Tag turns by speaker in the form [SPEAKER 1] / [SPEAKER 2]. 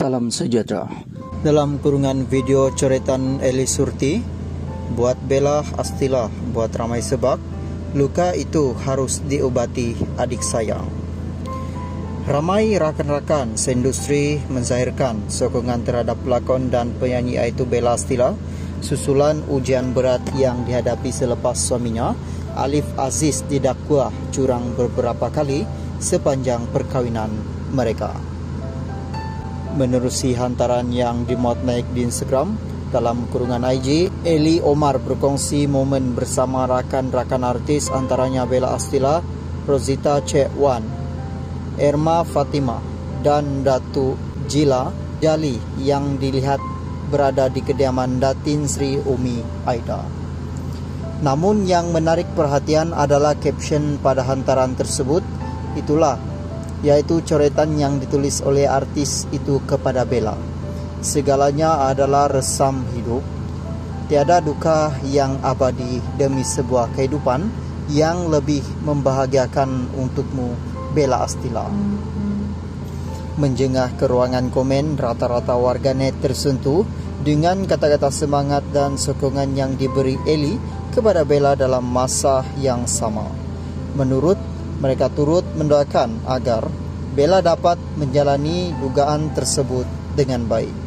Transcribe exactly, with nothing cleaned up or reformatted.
[SPEAKER 1] Salam sejahtera.
[SPEAKER 2] Dalam kurungan video coretan Eli Surti, buat Bella Astila buat ramai sebab luka itu harus diobati adik sayang. Ramai rakan-rakan seindustri menzahirkan sokongan terhadap pelakon dan penyanyi iaitu Bella Astila susulan ujian berat yang dihadapi selepas suaminya Alif Aziz didakwa curang beberapa kali sepanjang perkawinan mereka. Menerusi hantaran yang dimuat naik di Instagram, dalam kurungan I G, Eli Omar berkongsi momen bersama rakan-rakan artis antaranya Bella Astila, Rosita Cek Wan, Erma Fatima, dan Datu Jila Jali yang dilihat berada di kediaman Datin Sri Umi Aida. Namun yang menarik perhatian adalah caption pada hantaran tersebut, itulah yaitu coretan yang ditulis oleh artis itu kepada Bella. Segalanya adalah resam hidup, tiada duka yang abadi demi sebuah kehidupan yang lebih membahagiakan untukmu, Bella Astila. Menjengah ke ruangan komen, rata-rata warganet tersentuh dengan kata-kata semangat dan sokongan yang diberi Eli kepada Bella dalam masa yang sama. Menurut mereka turut mendoakan agar Bella dapat menjalani dugaan tersebut dengan baik.